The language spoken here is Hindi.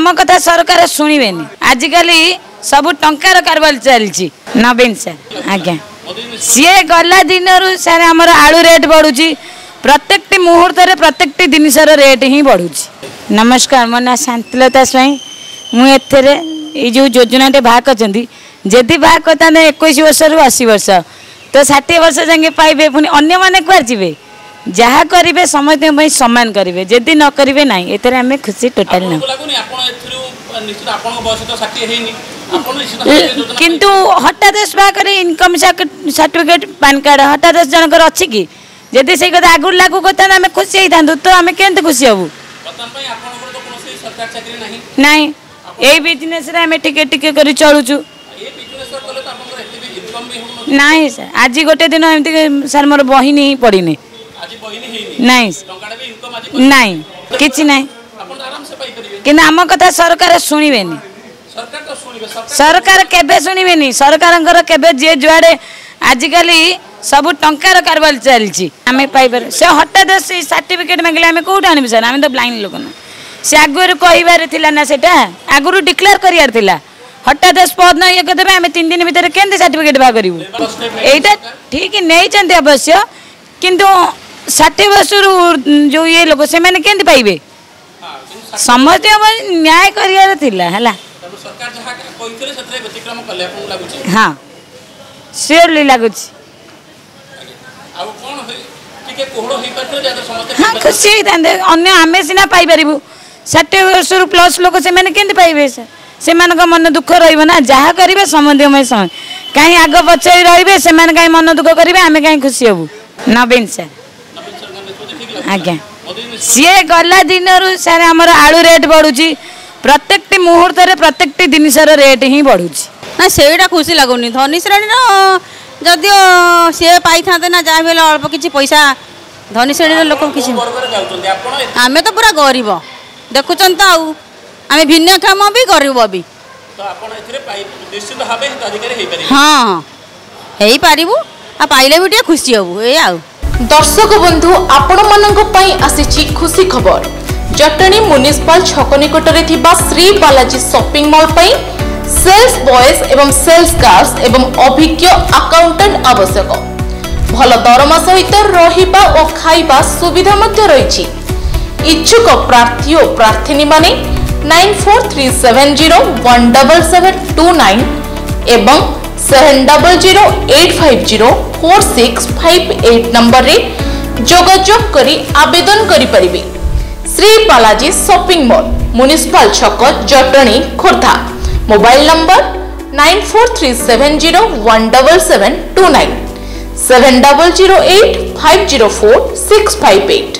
आम कथा सरकार शुणे आजिकल सब टंकार कारबार चलती नवीन सर आज्ञा सी गला दिन सर आमर आलू रेट बढ़ुची प्रत्येक मुहूर्त प्रत्येक जिनसर रेट ही बढ़ुची। नमस्कार मो ना शांतिलता स्वाई मुझे जो योजना बाहर करती जदि बाहर करता 21 वर्ष रु 80 वर्ष तो 60 वर्ष जाके पाइबे पुणी अन्य माने कुआर जीवे जहाँ करेंगे समस्त सम्मान करेंगे जदि न करेंगे ना एथरे आम खुशी टोटाल ना किंतु हठात बाहर इनकम सर्टिफिकेट पैन कार्ड हठात जनकर अच्छी कि जदि से कथा आगुरी लागू करता आम खुशी होता तो आम के खुशी हबू नाई यही बिजनेस आम टिके टिके कर चलुचु नाई सर आज गोटे दिन एमती सर मोर बहिनी ही पड़नी नाई नाई किछि नाई कि आम कथा सरकार शुणे सरकार केबे शुणे सरकार केबे जे जुआड़े आजिकल सब टंकार कारबार चलती आम पाइबार से हठात से सर्टिफिकेट मांगे आम कौट आनबी सर आम तो ब्लाइंड लोक ना से आगुरी कहबार ना सेटा आगुरी डिक्लेयर करार थिला हठात स्पॉट न ये करदे आम 3 दिन भीतर केंदे सर्टिफिकेट बा करिवु एटा ठीक नहीं चंदे अवश्य किंतु 60 वर्ष जो ये लोग से माने केंदे पाइबे समझते न्याय करियार थिला हला सरकार जहा कहितले सतरे व्यतिक्रम कले आपन लागुची हां श्योरली लागुची आ कोन होई टिके कोहड़ो होई परथले जाते समझते हां खुशी थांदे अन्य आमे सिना पाइ परिबु 60 वर्ष प्लस लोग से माने केंदे पाइबे से मन दुख रहा जहाँ करेंगे समझ समय कहीं आग पचे रे से कहीं मन दुख करेंगे आम कहीं खुशी हबू नवीन सर आज्ञा सी गला दिन सर आमर आलू रेट बढ़ुची प्रत्येक मुहूर्त प्रत्येक जिनसर रेट ही बढ़ुची ना से खुशी लगुनि धनी श्रेणी जदियो सी पाई था ना जहाँ भी अल्प किसी पैसा धनी श्रेणी लोक किसी आम तो पूरा गरीब देखुन तो आम भिन्नक्षम भी गरीब भी हाँ हो पारू आ पाइले भी टे खुशी हबू ए आउ दर्शक बंधु आपण मानक पई आसीची खुशी खबर जटणी म्युनिसिपल छक निकटरे थिबा श्री बालाजी शॉपिंग मॉल पई सेल्स बॉयज एवं सेल्स गर्ल्स एवं अभिज्ञ अकाउंटेंट आवश्यक भल दरमा सहित रहिबा और खाइबा सुविधा मध्य रहिछि इच्छुक प्रार्थी और प्रार्थिनी माने 9437017729 एवं 7008504658 नंबर रे जोगाजोग करी आवेदन करि परिबे। Shri Balaji shopping mall municipal छक जटणी खोर्धा मोबाइल नंबर 9437017729 7008504658।